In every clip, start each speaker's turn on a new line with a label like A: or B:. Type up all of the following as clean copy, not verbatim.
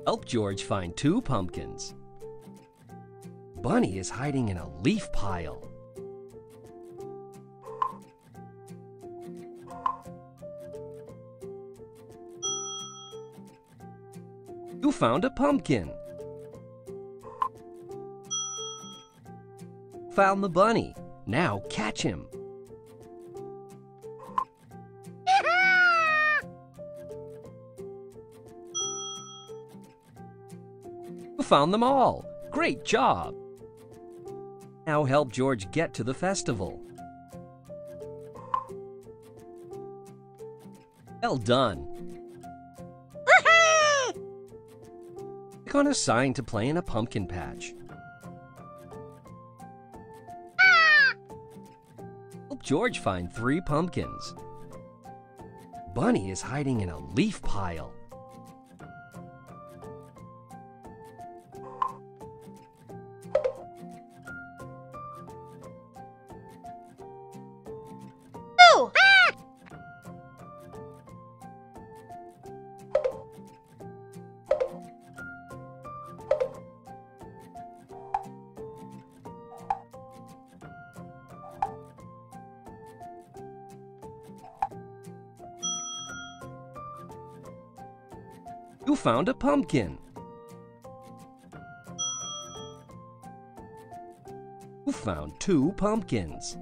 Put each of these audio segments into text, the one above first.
A: Help George find 2 pumpkins. Bunny is hiding in a leaf pile. You found a pumpkin. Found the bunny. Now catch him. You found them all. Great job. Now help George get to the festival. Well done. Click on a sign to play in a pumpkin patch. Help George find 3 pumpkins. Bunny is hiding in a leaf pile. You found a pumpkin. You found 2 pumpkins.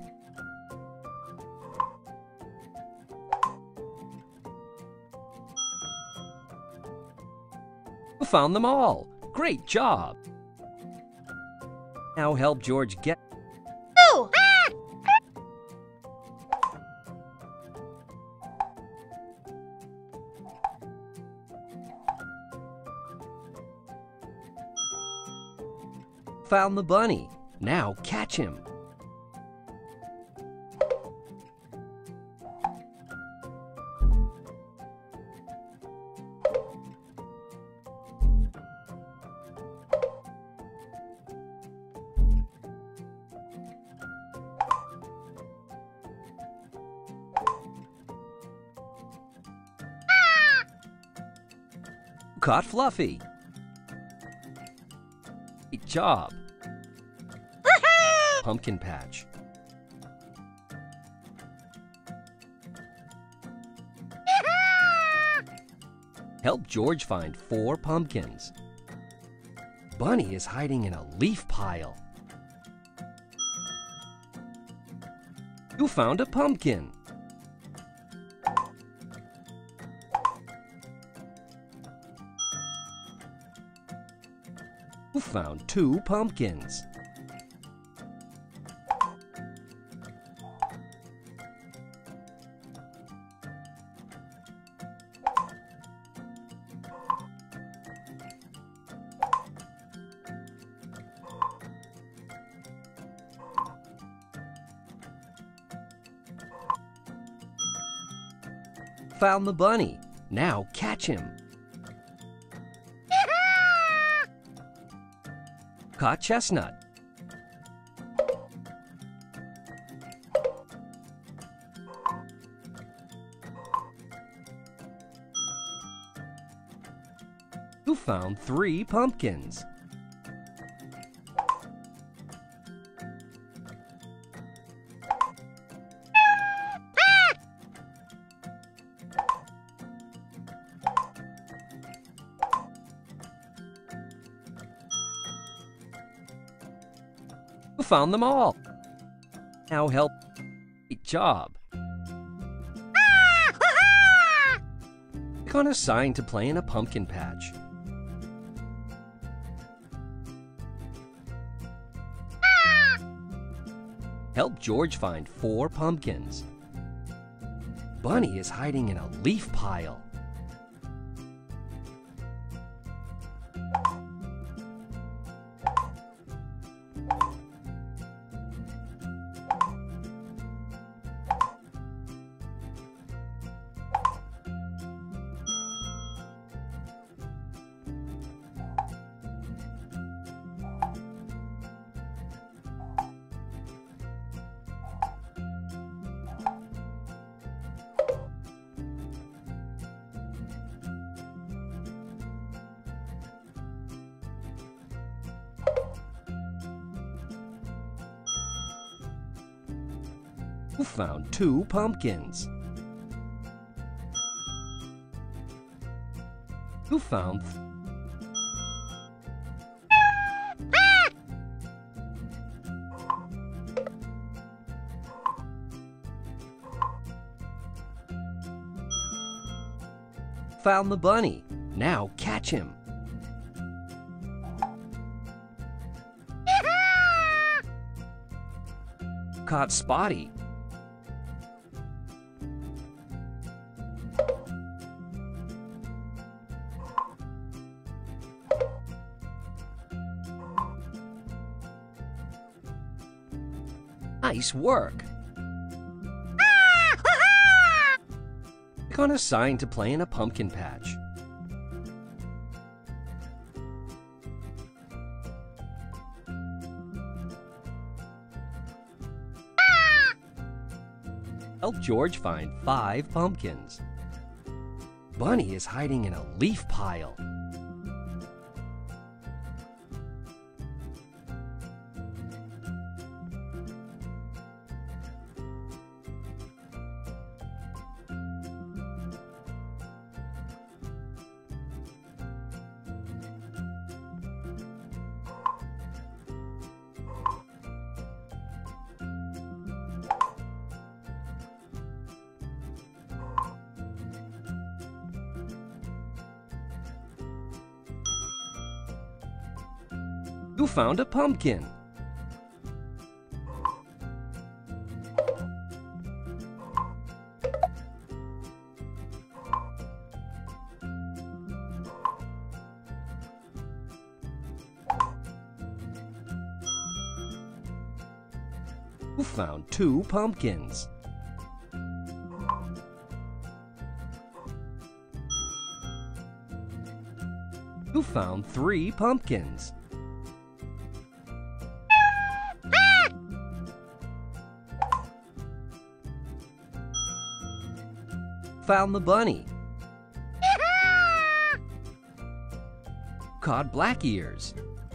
A: You found them all. Great job. Now help George get... Found the bunny. Now catch him. Caught Fluffy. Great job. Pumpkin patch. Help George find 4 pumpkins. Bunny is hiding in a leaf pile. You found a pumpkin. You found 2 pumpkins. Found the bunny. Now catch him. Caught Chestnut. You found 3 pumpkins. You found them all. Now help. Great job. Click on a sign to play in a pumpkin patch. Help George find 4 pumpkins. Bunny is hiding in a leaf pile. Who found 2 pumpkins? Who found found the bunny? Now catch him. Caught Spotty. Nice work. Click on a sign to play in a pumpkin patch. Help George find 5 pumpkins. Bunny is hiding in a leaf pile. Who found a pumpkin? Who found 2 pumpkins? Who found 3 pumpkins? Found the bunny. Caught black ears.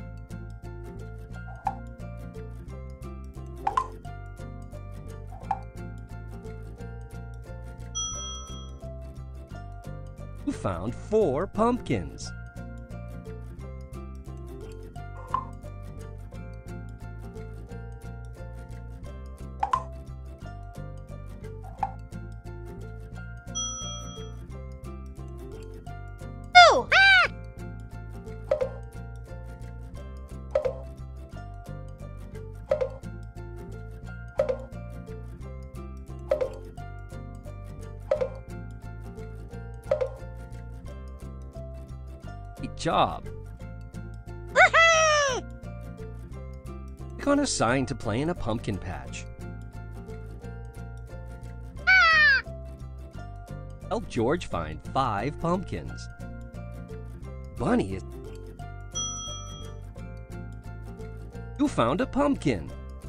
A: Who found 4 pumpkins? Great job! Click on a sign to play in a pumpkin patch. Help George find 5 pumpkins. Bunny is... Who found a pumpkin?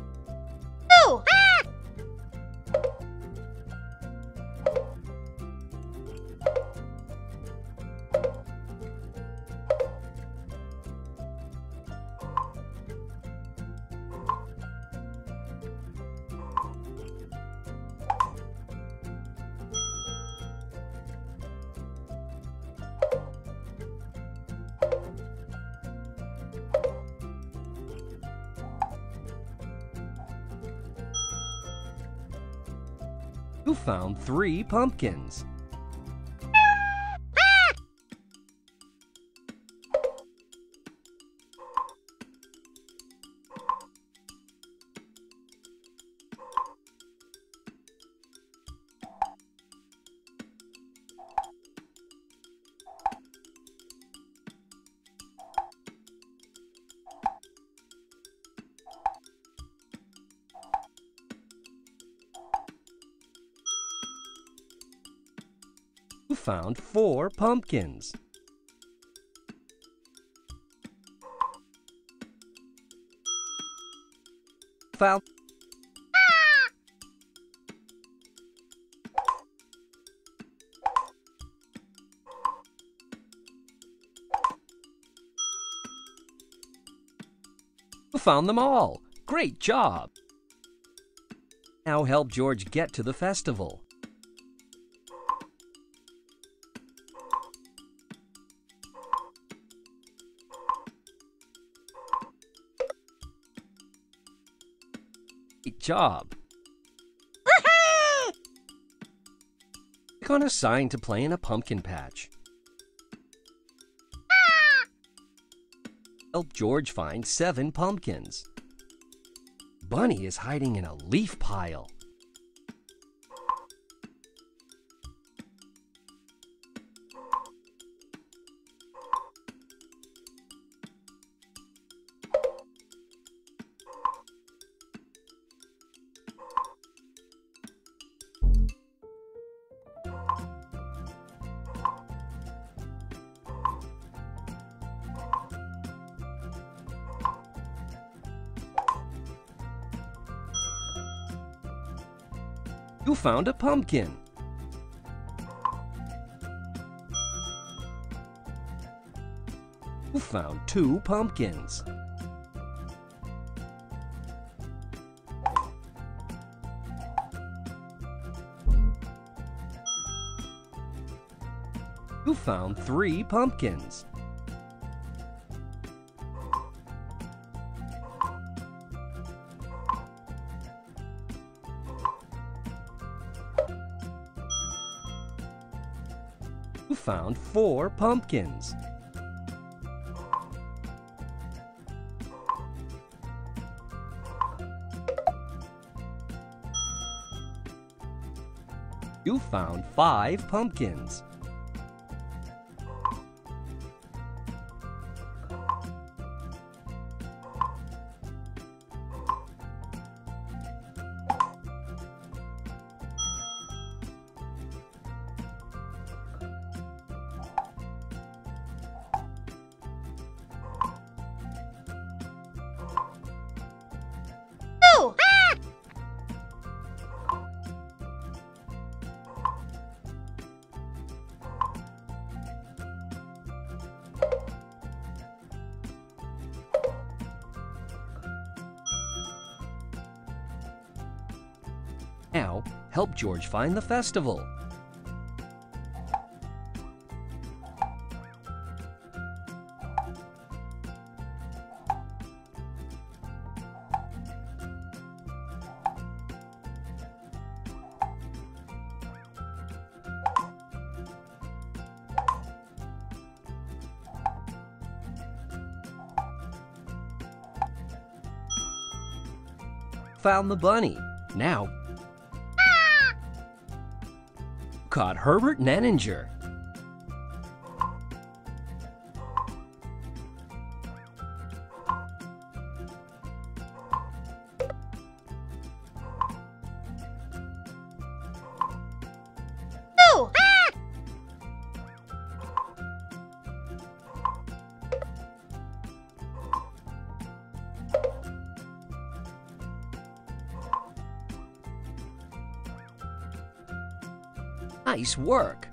A: Who found 3 pumpkins? Who found 4 pumpkins? Found... Who found them all? Great job! Now help George get to the festival. Great job! Click on a sign to play in a pumpkin patch. Help George find 7 pumpkins. Bunny is hiding in a leaf pile. You found a pumpkin. You found 2 pumpkins. You found 3 pumpkins. You found 4 pumpkins. You found 5 pumpkins. Now, help George find the festival. Found the bunny. Now, caught Herbert Nenninger. Nice work!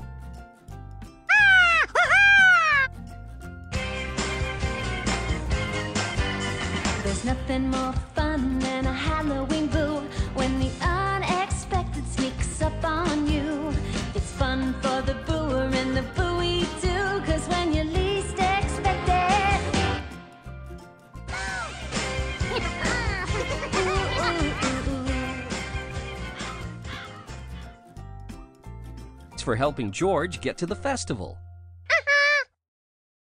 B: There's nothing more fun than a Halloween boo when the unexpected sneaks up on you. It's fun for the booer and the booey too, 'cause when you least expect it,
A: Thanks for helping George get to the festival.